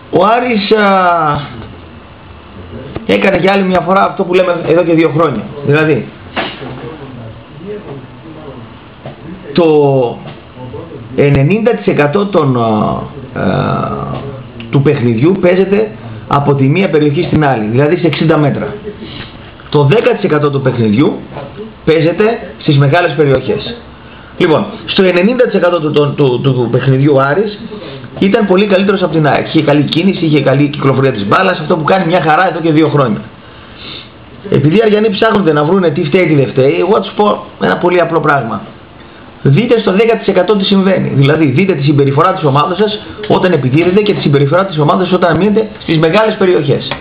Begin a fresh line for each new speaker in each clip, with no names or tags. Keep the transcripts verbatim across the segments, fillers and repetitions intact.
Ο Άρης α, έκανε και άλλη μια φορά αυτό που λέμε εδώ και δύο χρόνια. Δηλαδή, το ενενήντα τοις εκατό των, α, α, του παιχνιδιού παίζεται από τη μία περιοχή στην άλλη, δηλαδή σε εξήντα μέτρα. Το δέκα τοις εκατό του παιχνιδιού παίζεται στις μεγάλες περιοχές. Λοιπόν, στο ενενήντα τοις εκατό του, του, του, του παιχνιδιού ο Άρης ήταν πολύ καλύτερος από την ΑΕΚ. Είχε καλή κίνηση, είχε καλή κυκλοφορία της μπάλας, αυτό που κάνει μια χαρά εδώ και δύο χρόνια. Επειδή οι Αριανοί ψάχνονται να βρουν τι φταίει, τι δεν φταίει, εγώ θα τους πω ένα πολύ απλό πράγμα. Δείτε στο δέκα τοις εκατό τι συμβαίνει. Δηλαδή, δείτε τη συμπεριφορά της ομάδας σας όταν επιτίθεται και τη συμπεριφορά της ομάδας σας όταν μείνετε στις μεγάλες περιοχές.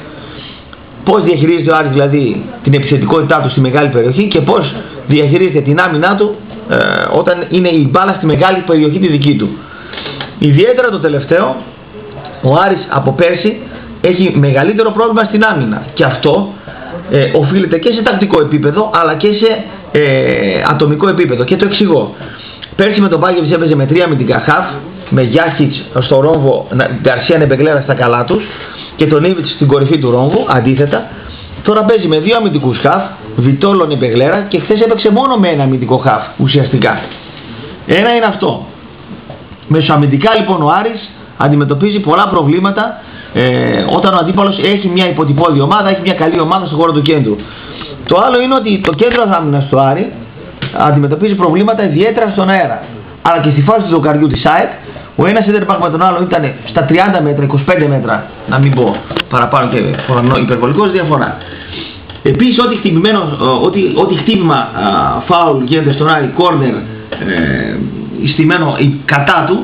Πώς διαχειρίζεται ο Άρης δηλαδή την επιθετικότητά του στη μεγάλη περιοχή και πώς διαχειρίζεται την άμυνά του ε, όταν είναι η μπάλα στη μεγάλη περιοχή τη δική του. Ιδιαίτερα το τελευταίο, ο Άρης από πέρσι έχει μεγαλύτερο πρόβλημα στην άμυνα και αυτό ε, οφείλεται και σε τακτικό επίπεδο αλλά και σε ε, ατομικό επίπεδο, και το εξηγώ. Πέρσι με τον Μπάγεβιτς έπαιζε με τρία αμυντικά χαφ, με Γιάχιτς στο ρόμβο, Γκαρσία Νεμπεγλέρα στα καλά τους και τον Ήβιτς στην κορυφή του ρόμβου, αντίθετα. Τώρα παίζει με δύο αμυντικούς χαφ, Βιτόλο Νεμπεγλέρα, και χθες έπαιξε μόνο με ένα αμυντικό χαφ ουσιαστικά. Ένα είναι αυτό. Μεσοαμυντικά λοιπόν ο Άρης αντιμετωπίζει πολλά προβλήματα ε, όταν ο αντίπαλος έχει μια υποτυπώδη ομάδα, έχει μια καλή ομάδα στον χώρο του κέντρου. Το άλλο είναι ότι το κέντρο άμυνας του Άρη αντιμετωπίζει προβλήματα ιδιαίτερα στον αέρα. Αλλά και στη φάση του δοκαριού της ΑΕΚ, ο ένας center back με τον άλλο ήταν στα τριάντα μέτρα, είκοσι πέντε μέτρα, να μην πω παραπάνω και υπερβολικός, διαφορά. Επίσης, ό,τι, χτυπημένο, ό,τι, ό,τι χτύπημα φάουλ γίνεται στον Άρη, κόρνερ, ε, στημένο κατά του,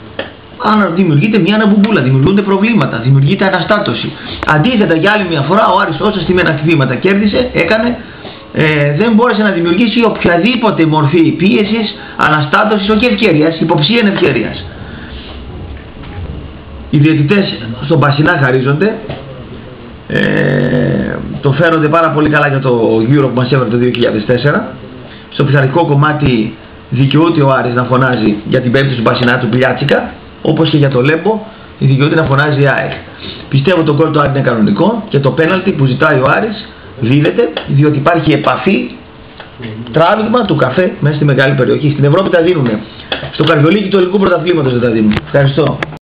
αν δημιουργείται μια αναμπουμπούλα, δημιουργούνται προβλήματα, δημιουργείται αναστάτωση. Αντίθετα, για άλλη μια φορά, ο Άρης όσα στημένα χτυπήματα κέρδισε, έκανε, ε, δεν μπόρεσε να δημιουργήσει οποιαδήποτε μορφή πίεσης, αναστάτωσης, όχι ευκαιρίας, υποψίαν ευκαιρίας. Οι διαιτητές στον Πασινά χαρίζονται, ε, το φέρονται πάρα πολύ καλά για το Euro που μας έβαλε το δύο χιλιάδες τέσσερα. Στο πειθαρχικό κομμάτι δικαιούται ο Άρης να φωνάζει για την πέμπτη του Πασινά του Πιλιάτσικα, όπως και για το Λέμπο δικαιούται να φωνάζει η ΑΕΚ. Πιστεύω το γκολ του Άρη είναι κανονικό και το πέναλτι που ζητάει ο Άρης δίδεται, διότι υπάρχει επαφή, τράβηγμα του καφέ μέσα στη μεγάλη περιοχή. Στην Ευρώπη τα δίνουν. Στο καρδιολίκι του ελληνικού πρωταθλήματος δεν τα δίνουν. Ευχαριστώ.